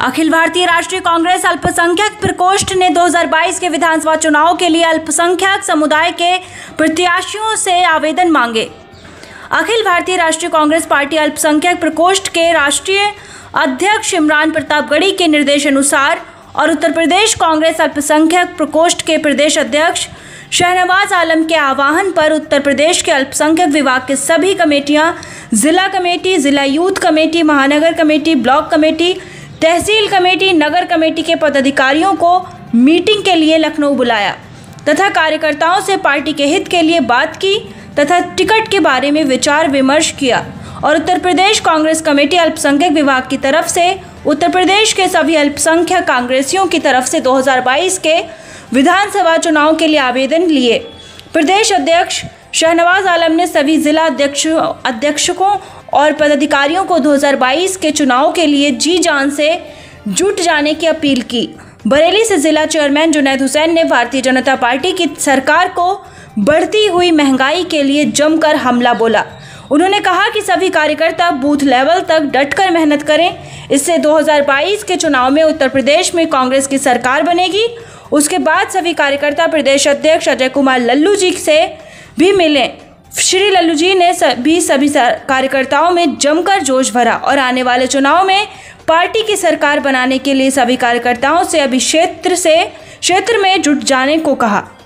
अखिल भारतीय राष्ट्रीय कांग्रेस अल्पसंख्यक प्रकोष्ठ ने 2022 के विधानसभा चुनाव के लिए अल्पसंख्यक समुदाय के प्रत्याशियों से आवेदन मांगे। अखिल भारतीय राष्ट्रीय कांग्रेस पार्टी अल्पसंख्यक प्रकोष्ठ के राष्ट्रीय अध्यक्ष इमरान प्रतापगढ़ी के निर्देशानुसार और उत्तर प्रदेश कांग्रेस अल्पसंख्यक प्रकोष्ठ के प्रदेश अध्यक्ष शहनवाज आलम के आह्वान पर उत्तर प्रदेश के अल्पसंख्यक विभाग के सभी कमेटियां, जिला कमेटी, जिला यूथ कमेटी, महानगर कमेटी, ब्लॉक कमेटी, तहसील कमेटी, नगर कमेटी के पदाधिकारियों को मीटिंग के लिए लखनऊ बुलाया तथा कार्यकर्ताओं से पार्टी के हित के लिए बात की तथा टिकट के बारे में विचार विमर्श किया और उत्तर प्रदेश कांग्रेस कमेटी अल्पसंख्यक विभाग की तरफ से उत्तर प्रदेश के सभी अल्पसंख्यक कांग्रेसियों की तरफ से 2022 के विधानसभा चुनाव के लिए आवेदन लिए। प्रदेश अध्यक्ष शहनवाज आलम ने सभी जिला अध्यक्षों और पदाधिकारियों को 2022 के चुनाव के लिए जी जान से जुट जाने की अपील की। बरेली से जिला चेयरमैन जुनैद हुसैन ने भारतीय जनता पार्टी की सरकार को बढ़ती हुई महंगाई के लिए जमकर हमला बोला। उन्होंने कहा कि सभी कार्यकर्ता बूथ लेवल तक डटकर मेहनत करें, इससे 2022 के चुनाव में उत्तर प्रदेश में कांग्रेस की सरकार बनेगी। उसके बाद सभी कार्यकर्ता प्रदेश अध्यक्ष अजय कुमार लल्लू जी से भी मिले। श्री लल्लू जी ने सभी कार्यकर्ताओं में जमकर जोश भरा और आने वाले चुनाव में पार्टी की सरकार बनाने के लिए सभी कार्यकर्ताओं से अभी क्षेत्र में जुट जाने को कहा।